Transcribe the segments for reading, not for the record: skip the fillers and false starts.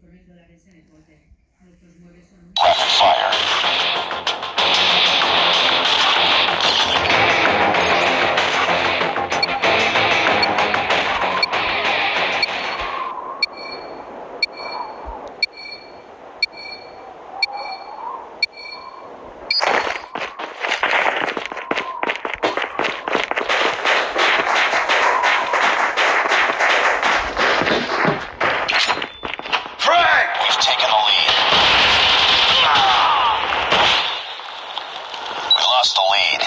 Rapid fire. We've taken the lead. We lost the lead.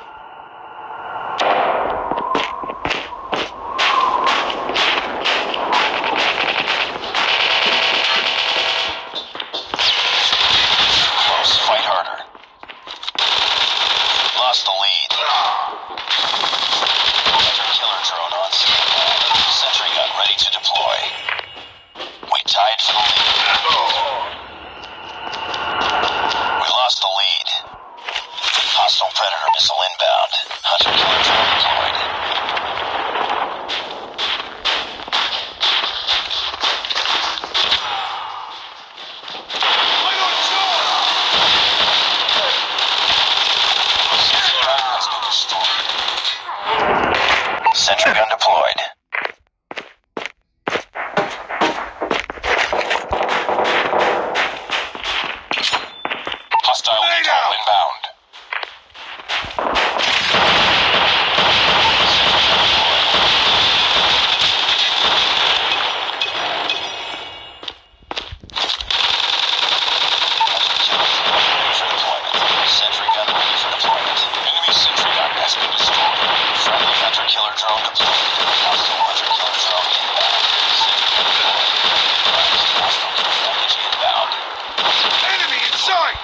Close. Fight harder. Lost the lead. Killer drone on standby. Sentry gun ready to deploy. We tied for the lead. We lost the lead. Hostile Predator missile inbound. Hunter killer drone deployed. Sentry gun deployed. Hostile VTOL inbound. Sentry gun ready for deployment. Enemy sentry gun has been destroyed. Friendly hunter killer drone deployed. Hostile hunter killer drone inbound. Sentry gun deployed. Hostile care package inbound. Enemy in sight!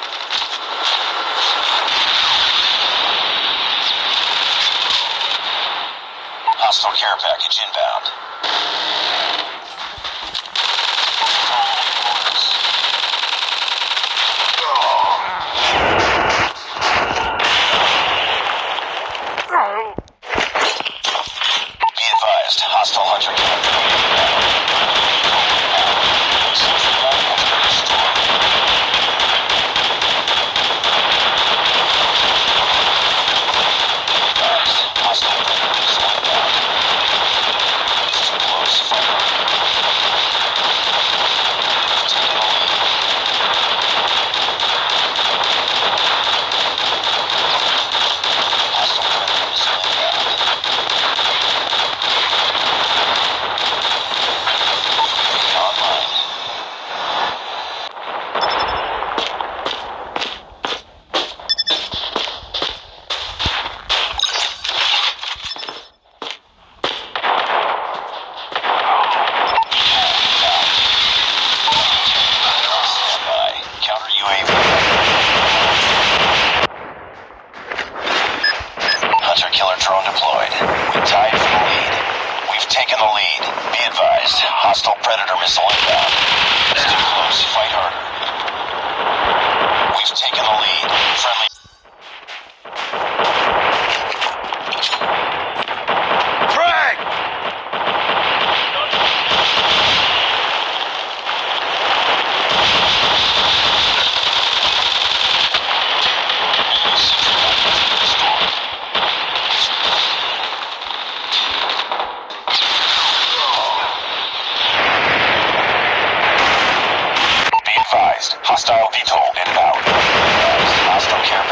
Hostile care package inbound. Be advised, hostile hunter killer drone inbound. Sentry gun has been destroyed. Be advised, hostile predator missile inbound. It's too close. Fight harder. Taking the lead. Hostile predator missile inbound. Online. Standby. Counter UAV. Hunter killer drone deployed. We tied for the lead. We've taken the lead. Be advised, hostile predator missile inbound. It's too close. Fight harder. We've taken the lead. Friendly. Frag! Enemy sentry gun has been destroyed. Be advised, hostile VTOL inbound. Hostile care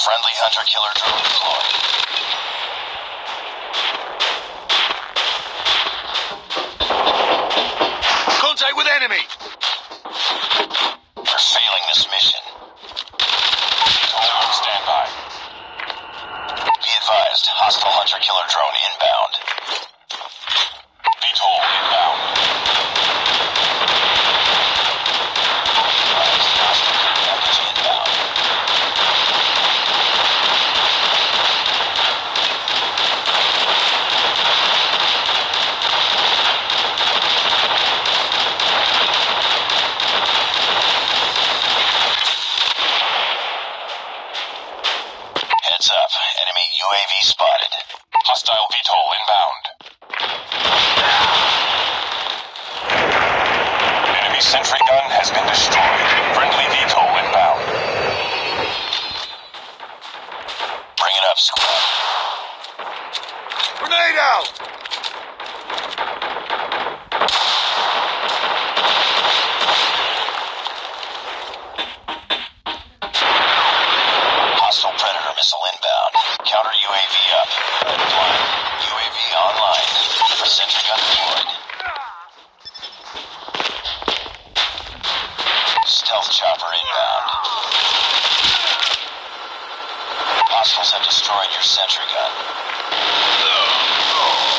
Friendly hunter-killer drone deployed. Contact with enemy! We're failing this mission. VTOL on standby. Be advised, hostile hunter-killer drone inbound. VTOL inbound. Be advised, hostile care package inbound. Heads up, enemy UAV spotted. Hostile VTOL inbound. Enemy sentry gun has been destroyed. Friendly VTOL inbound. Bring it up, squad. Grenade out! Hostile Predator missile inbound. Counter UAV up. Red blind. UAV online. Sentry gun deployed. Stealth chopper inbound. Hostiles have destroyed your sentry gun.